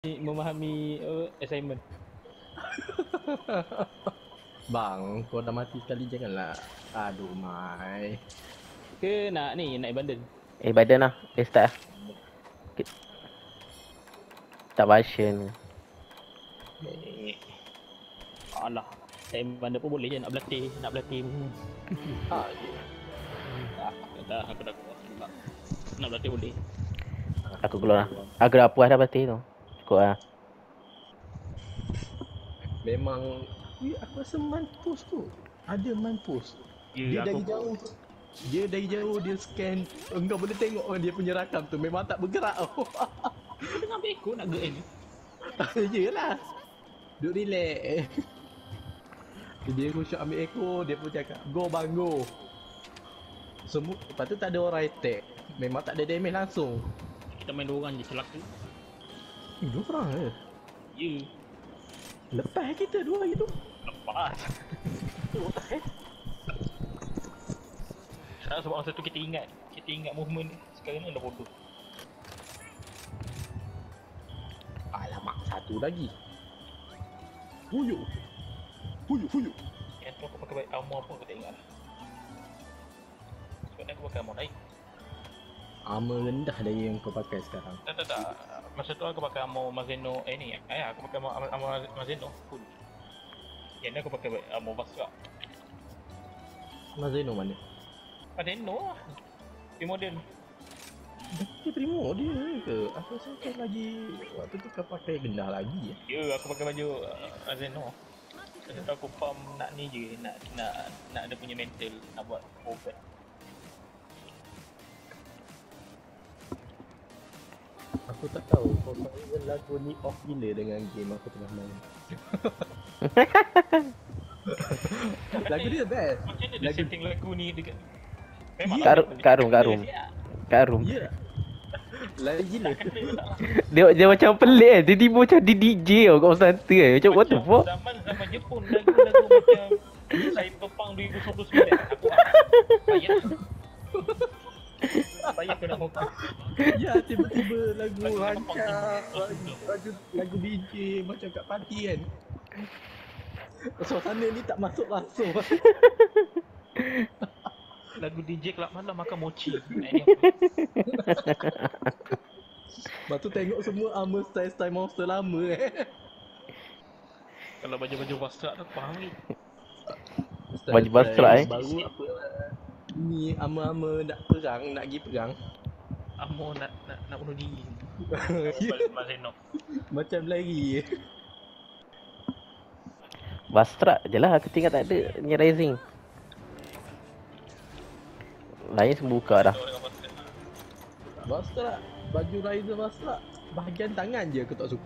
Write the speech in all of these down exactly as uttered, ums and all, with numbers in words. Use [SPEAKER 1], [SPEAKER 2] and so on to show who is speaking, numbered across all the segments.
[SPEAKER 1] memahami uh, assignment.
[SPEAKER 2] Bang, kau dah mati sekali janganlah. Aduh, Mai.
[SPEAKER 1] Ke nak ni, naik bundle?
[SPEAKER 3] Eh, badan lah. Eh, start lah. Tak baca ni.
[SPEAKER 1] Eh. Alah, naik bundle pun boleh je nak berlatih, nak berlatih.
[SPEAKER 2] Ha, je.
[SPEAKER 1] Tak, dah aku dah kuat. Nak berlatih boleh.
[SPEAKER 3] Aku keluar lah. Aku dah puas dah pasti tu. Cukup lah.
[SPEAKER 2] Memang Wih, aku rasa mampus tu. Ada mampus.
[SPEAKER 1] Ya,
[SPEAKER 2] Dia dari
[SPEAKER 1] aku
[SPEAKER 2] jauh tu. Dia dari jauh dia scan. Engkau boleh tengok oh, dia punya rakam tu memang tak bergerak. Oh.
[SPEAKER 1] Dia tengah ambil ekor nak ge-end ni.
[SPEAKER 2] Yelah. Duk relax. Dia khusyuk ambil ekor, dia pun cakap, go bang, go. Semua, lepas tu tak ada orang attack. Memang tak ada damage langsung.
[SPEAKER 1] Kita main dua orang je celaka.
[SPEAKER 2] Eh, dua orang ke?
[SPEAKER 1] Ya.
[SPEAKER 2] Lepas kita dua lagi tu.
[SPEAKER 1] Lepas. Sekarang sebab masa tu kita ingat, kita ingat movement ni. Sekarang ni dah bodoh.
[SPEAKER 2] Alamak, satu lagi. Huyuk. Huyuk, huyuk.
[SPEAKER 1] Yang tu aku pakai baik armor apa aku tak ingat lah. Sebab ni aku pakai armor naik.
[SPEAKER 2] Armor rendah dari yang kau pakai sekarang.
[SPEAKER 1] Tak tak tak. Masa tu aku pakai armor Mazeno. Eh ni eh aku pakai armor, armor Mazeno full. Yang ni aku pakai armor Vastra.
[SPEAKER 2] Mazeno mana?
[SPEAKER 1] Mazeno lah. Primordial.
[SPEAKER 2] Dia primo dia ke? Aku rasa kau lagi waktu tu kau pakai rendah lagi ya.
[SPEAKER 1] Ya aku pakai baju uh, Mazeno. Masa tu aku farm nak ni je, nak nak nak ada punya mental, nak buat obat.
[SPEAKER 2] Aku tak tahu kau main lagu ni off gila dengan game aku tengah main. Lagu dia best.
[SPEAKER 1] Macam mana dia
[SPEAKER 2] Lagu-
[SPEAKER 1] setting lagu ni dekat
[SPEAKER 3] Kat ru- kat room, kat room. Kat room.
[SPEAKER 2] Ya. Lain gila.
[SPEAKER 3] Dia, dia macam pelik kan. Dia tiba macam di D J tau kat Santa kan. Macam what the fuck?
[SPEAKER 1] Zaman zaman Jepun lagu-lagu macam Cyberpunk dua ribu dua puluh sembilan. Aku ah, payah. Payah aku nak fokus.
[SPEAKER 2] Ya, tiba-tiba lagu rancak, lagu, lagu, lagu D J macam kat party kan. Suasana ni tak masuk langsung.
[SPEAKER 1] Lagu D J Kelab Malam makan mochi. Naik ni apa?
[SPEAKER 2] Lepas tu tengok semua armor style-style monster lama eh.
[SPEAKER 1] Kalau baju-baju Vastra tu aku faham ni.
[SPEAKER 3] Baju Bastra, eh.
[SPEAKER 2] Baru apa ni armor-armor nak perang, nak pergi perang.
[SPEAKER 1] Amo nak nak nak bunuh diri.
[SPEAKER 2] Ya.
[SPEAKER 1] Mazeno.
[SPEAKER 2] Macam lari.
[SPEAKER 3] Bastra je lah. Aku tinggal tak ada ni Rising. Lain semua buka dah.
[SPEAKER 2] Bastra, baju Riser Bastra, bahagian tangan je aku tak suka.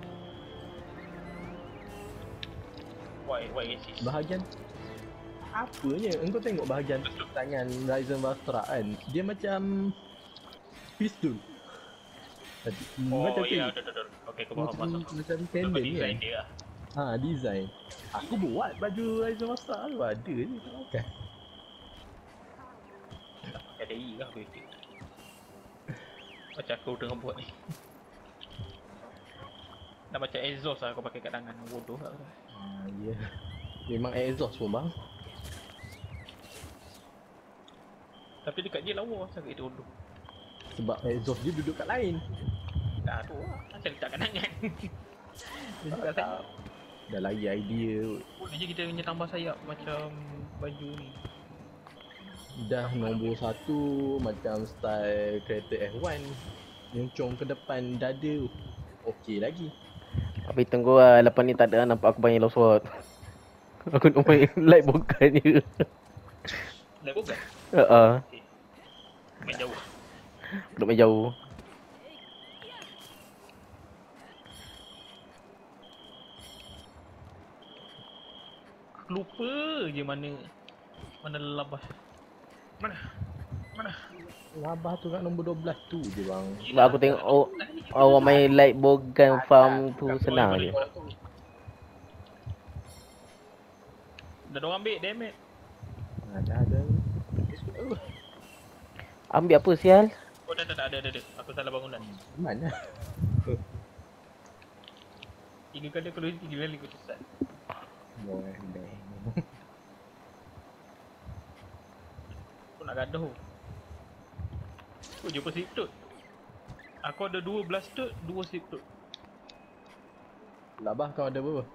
[SPEAKER 1] Why why racist?
[SPEAKER 2] Bahagian apanya? Engkau tengok bahagian tangan Ryzen Bastra kan? Dia macam pistol.
[SPEAKER 1] Oh
[SPEAKER 2] macam
[SPEAKER 1] ya,
[SPEAKER 2] tu.
[SPEAKER 1] betul betul. Okey, aku faham
[SPEAKER 2] Macam,
[SPEAKER 1] masuk.
[SPEAKER 2] macam
[SPEAKER 1] Nampak
[SPEAKER 2] tendon ni
[SPEAKER 1] design
[SPEAKER 2] kan?
[SPEAKER 1] dia lah.
[SPEAKER 2] Ha, design. Aku buat baju Ryzen Bastra tu ada ni tak pakai.
[SPEAKER 1] Pakai D I lah aku ikut. Macam aku tengah buat ni. Dah macam exhaust lah aku pakai kat tangan. Bodoh lah.
[SPEAKER 2] Ha, ya. Yeah. Memang exhaust pun bang.
[SPEAKER 1] Tapi dekat dia lawa sangat itu bodoh.
[SPEAKER 2] Sebab exhaust dia duduk kat lain.
[SPEAKER 1] Dah tu lah. Macam letak kat tangan. Dia juga
[SPEAKER 2] Tak
[SPEAKER 1] sayap.
[SPEAKER 2] Dah lagi idea.
[SPEAKER 1] Boleh je kita punya tambah sayap macam baju ni.
[SPEAKER 2] Dah nombor satu macam style kereta F one. Nyoncong ke depan dada. Okey lagi.
[SPEAKER 3] Tapi tunggu lah. Lepas ni tak ada lah nampak aku main Lost World. Aku nak main light bukan je.
[SPEAKER 1] Dah bukan?
[SPEAKER 3] Haa.
[SPEAKER 1] Main jauh.
[SPEAKER 3] Duduk main jauh.
[SPEAKER 1] Aku lupa je mana mana labah. Mana? Mana?
[SPEAKER 2] Labah tu kat nombor dua belas tu je bang.
[SPEAKER 3] Sebab aku tengok oh, orang main light bogan farm tu senang je.
[SPEAKER 1] Dah orang ambil, damn it.
[SPEAKER 2] Ada ada.
[SPEAKER 3] Ambil apa sial?
[SPEAKER 1] Oh dah dah dah ada ada ada. Aku salah bangunan.
[SPEAKER 2] Mana?
[SPEAKER 1] Tiga kali aku lulus, tiga kali aku sesat.
[SPEAKER 2] Boy, bang.
[SPEAKER 1] Aku nak gaduh. Aku jumpa Siptut. Aku ada dua Blastut, dua Siptut.
[SPEAKER 2] Labah kau ada berapa?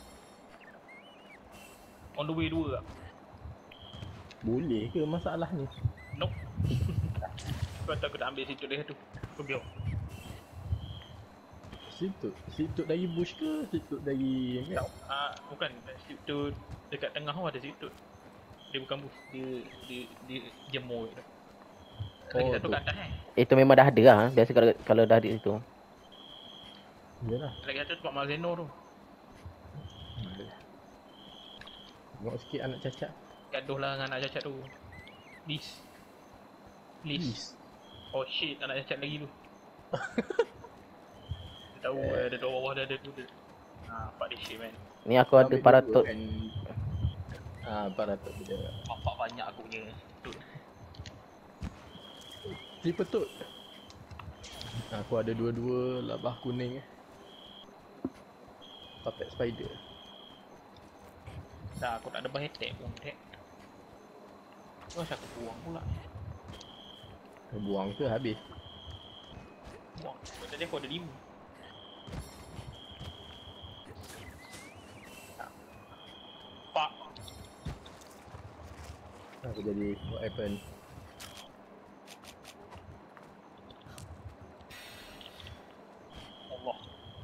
[SPEAKER 1] On the way dua tak?
[SPEAKER 2] Boleh ke masalah ni?
[SPEAKER 1] Nope. Aku kata aku tak ambil Siptut dia tu. Aku biar.
[SPEAKER 2] Situ, situ dari bush ke? Situ dari ni?
[SPEAKER 1] Tak, uh, bukan. Siptut dekat tengah tu ada Siptut. Dia bukan bus, dia dia dia jemur tu. Lagi
[SPEAKER 2] Oh,
[SPEAKER 1] satu
[SPEAKER 2] tu.
[SPEAKER 1] kat atas eh.
[SPEAKER 3] Itu memang dah ada lah. Biasa kalau kalau dah ada situ.
[SPEAKER 2] Yalah.
[SPEAKER 1] Lagi satu tempat Malzeno tu.
[SPEAKER 2] Tengok sikit anak cacat.
[SPEAKER 1] Gaduh lah dengan anak cacat tu. Please. Please. Oh shit, anak cacat lagi tu. Dia tahu eh. Ada dua bawah dia ada tu dia. Ha, pak dia shit man.
[SPEAKER 3] Ni aku ada paratot.
[SPEAKER 2] Ah, paratot dia.
[SPEAKER 1] Bapak banyak aku punya. Tu.
[SPEAKER 2] Triple tut. Aku ada dua-dua labah kuning eh. Puppet spider.
[SPEAKER 1] Dah aku tak ada bahan attack pun attack. Terus aku buang pula.
[SPEAKER 2] Buang ke habis?
[SPEAKER 1] Buang. Tadi aku ada lima. Pak.
[SPEAKER 2] Aku jadi what happened?
[SPEAKER 1] Allah.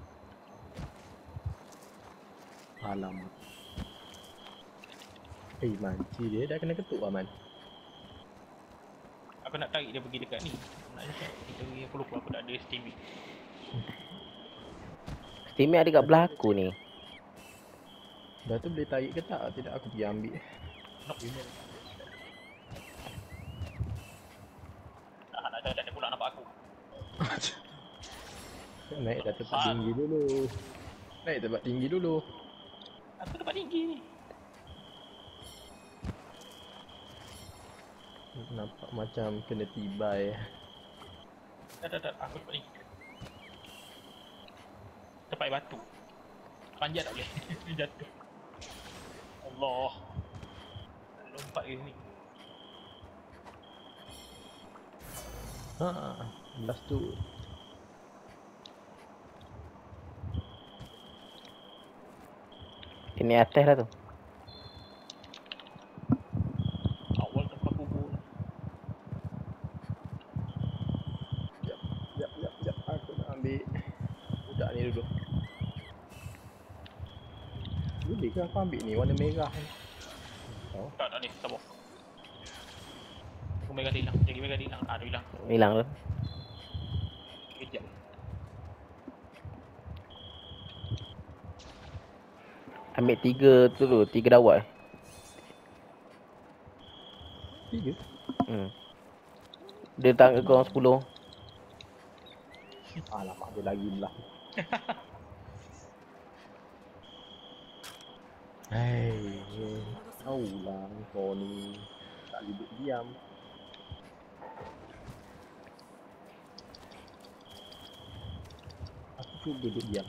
[SPEAKER 2] Alamak. Eh, manci dia dah kena ketuk Aman.
[SPEAKER 1] Aku nak tarik dia pergi dekat ni. Nak cakap kita pergi aku lupa aku tak ada steaming.
[SPEAKER 3] Steaming ada kat belah aku ni.
[SPEAKER 2] Dah tu boleh tarik ke tak? Tidak, aku pergi ambil.
[SPEAKER 1] Nope. Nak nak cakap dia pula nampak aku.
[SPEAKER 2] Naik dah tempat tinggi dulu. Naik tempat tinggi dulu.
[SPEAKER 1] Aku tempat tinggi ni.
[SPEAKER 2] Nampak macam kena tibai.
[SPEAKER 1] Tak tak tak, aku tempat tinggi. Tempat batu. Panjat tak boleh. Jatuh. Allah. Lompat ke sini.
[SPEAKER 2] Ha, last tu.
[SPEAKER 3] Ini atas lah tu.
[SPEAKER 1] Awal tempat kubur.
[SPEAKER 2] Jap, jap, jap, jap. Aku nak ambil budak ni dulu. Boleh ke aku ambil ni warna merah ni? Oh.
[SPEAKER 1] Tak tak ni, sabar. Aku merah dia hilang. Jadi merah dia hilang. Ah, dia hilang.
[SPEAKER 3] Hilang tu.
[SPEAKER 1] Kejap.
[SPEAKER 3] Ambil tiga tu tu, tiga dawat.
[SPEAKER 2] Tiga?
[SPEAKER 3] Hmm. Dia tak ke orang sepuluh.
[SPEAKER 2] Alamak, dia lagi belah. Hei, tahulah kau ni tak boleh duduk diam. Aku cuba duduk diam.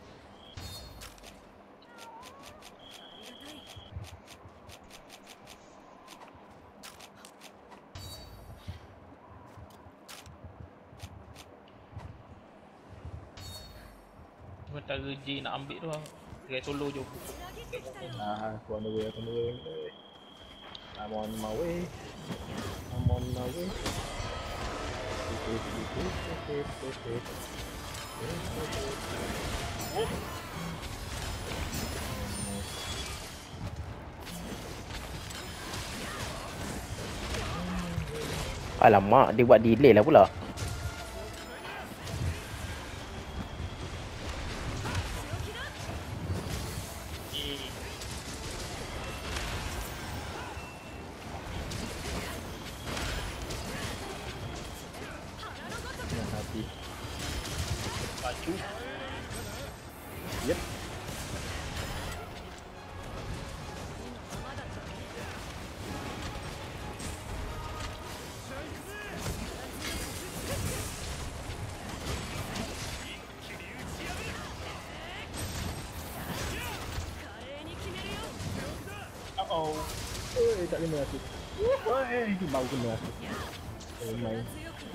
[SPEAKER 1] Sementara J nak ambil tu lah. Try solo je.
[SPEAKER 2] Ah, aku on the way, aku on the way. I'm on my way. I'm on my way.
[SPEAKER 3] Alamak, dia buat delay lah pula.
[SPEAKER 2] Hati.
[SPEAKER 1] Baju.
[SPEAKER 2] Yep. tak kena aku. Woi, baru kena aku. Oh, main.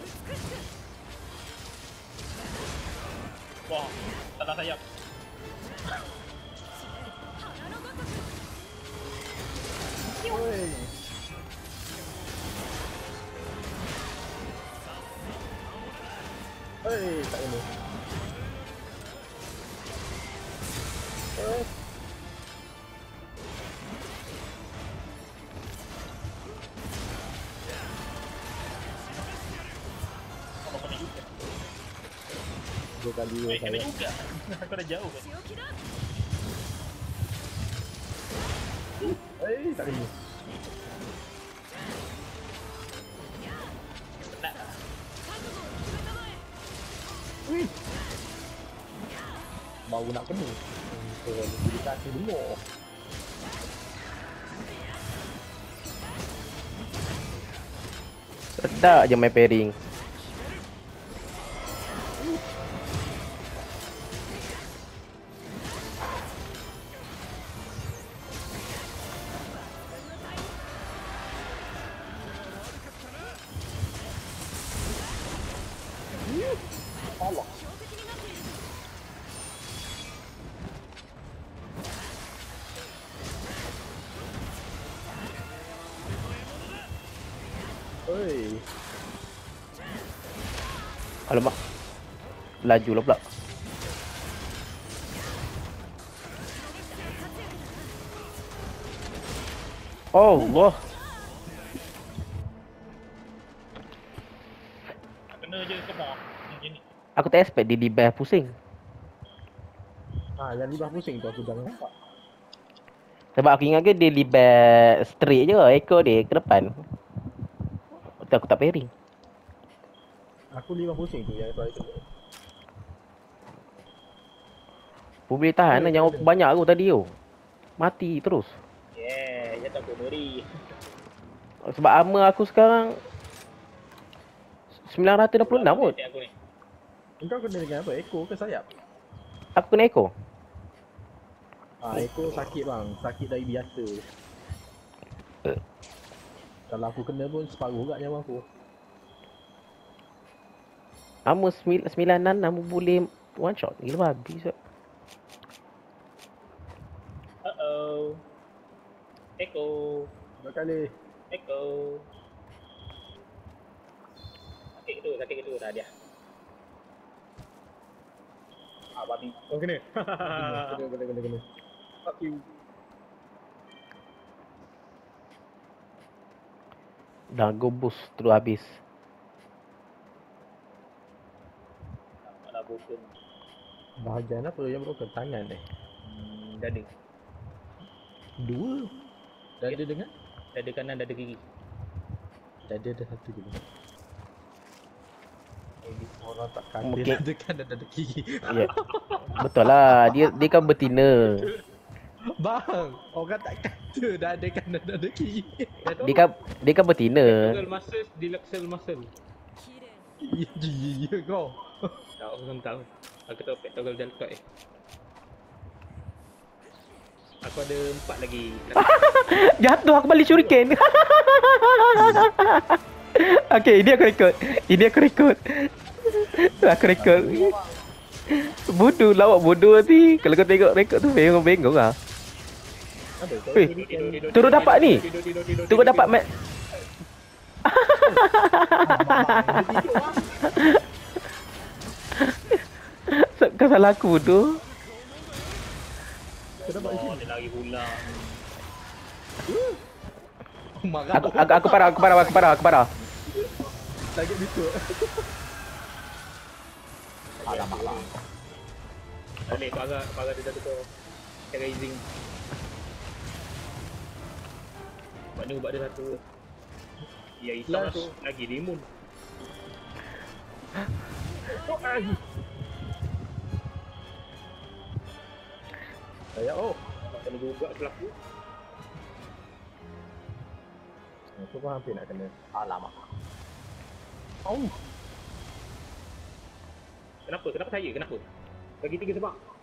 [SPEAKER 1] Wah, salah sayap.
[SPEAKER 2] Woi. Hei, tak kena. Eh.
[SPEAKER 1] Apa kena juga?
[SPEAKER 2] Dua kali dua
[SPEAKER 1] Eh, kena
[SPEAKER 2] saya.
[SPEAKER 1] juga. Aku dah jauh kan.
[SPEAKER 2] Hei, tak kena.
[SPEAKER 1] Kena.
[SPEAKER 2] Wih. Baru nak kena. So, dia kasih dulu.
[SPEAKER 3] Sedap je main pairing.
[SPEAKER 2] Allah. Oi.
[SPEAKER 3] Alamak. Laju lah pula. Oh, Allah.
[SPEAKER 1] Kena je ke mau. Macam ni.
[SPEAKER 3] Aku tak expect dia di buff pusing.
[SPEAKER 2] Ah, yang libah pusing tu aku dah nampak.
[SPEAKER 3] Sebab aku ingat ke dia di buff straight je. Ekor dia ke depan. Tu aku tak pairing.
[SPEAKER 2] Aku libah pusing tu yang soal itu.
[SPEAKER 3] Aku boleh tahan lah. Nyawa aku banyak aku tadi tu. Mati terus.
[SPEAKER 1] Yeah, dia tak beri.
[SPEAKER 3] Sebab armor aku sekarang sembilan ratus enam puluh enam kot.
[SPEAKER 1] Aku ni.
[SPEAKER 2] Engkau kena dengan apa? Ekor ke sayap?
[SPEAKER 3] Aku kena ekor.
[SPEAKER 2] Ah, ekor sakit bang. Sakit dari biasa.
[SPEAKER 3] Uh.
[SPEAKER 2] Kalau aku kena pun separuh kat nyawa aku.
[SPEAKER 3] Armor sembilan enam boleh one shot. Gila babi so.
[SPEAKER 1] Uh-oh. Echo.
[SPEAKER 2] Dua kali.
[SPEAKER 1] Echo. Sakit gitu, sakit gitu dah dia. Ah, babi. Oh, kena.
[SPEAKER 2] Kena, kena, kena, kena.
[SPEAKER 1] Fuck you.
[SPEAKER 3] Dah go boost terus habis.
[SPEAKER 1] Mana broken.
[SPEAKER 2] Bahagian apa yang broken? Tangan eh?
[SPEAKER 1] Hmm, dada.
[SPEAKER 2] Dua? Dada dengan?
[SPEAKER 1] Dada kanan, dada kiri.
[SPEAKER 2] Dada ada satu je. Orang tak kata
[SPEAKER 3] Mungkin-
[SPEAKER 2] dada kanan dada kiri.
[SPEAKER 3] Ya. Betul lah. Dia dia kan betina.
[SPEAKER 2] Bang, orang tak kata dada kanan dada kiri.
[SPEAKER 3] Dia kan dia kan betina.
[SPEAKER 1] Toggle muscle, deluxe muscle.
[SPEAKER 2] Ya, ya, ya kau.
[SPEAKER 1] Tak, aku belum tahu. Aku tahu pet toggle delta eh. Aku ada empat lagi.
[SPEAKER 3] Jatuh aku balik shuriken. Okay, ini aku rekod. Ini aku rekod. Aku rekod. Bodoh, lawak bodoh nanti. Kalau kau tengok rekod tu bengong-bengong lah.
[SPEAKER 2] Ada kau.
[SPEAKER 3] Weh, turun dapat ni. Turun dapat mat. Kau salah aku tu.
[SPEAKER 2] Kau dapat di
[SPEAKER 1] Oh,
[SPEAKER 2] sini.
[SPEAKER 1] dia lari pula.
[SPEAKER 2] Marah.
[SPEAKER 3] Aku aku aku parah, aku parah, aku parah, aku parah.
[SPEAKER 2] Lagi gitu.
[SPEAKER 1] Alamak lah. Boleh, parah, parah dia dah tukar. Terrazing. Mana ubat dia satu. Ya, hitam
[SPEAKER 2] Last.
[SPEAKER 1] tu. Lagi limun.
[SPEAKER 2] Saya oh.
[SPEAKER 1] Tak kena juga pelaku.
[SPEAKER 2] Aku pun hampir nak kena. Alamak. Oh.
[SPEAKER 1] Kenapa? Kenapa saya? Kenapa? Bagi tiga sebab.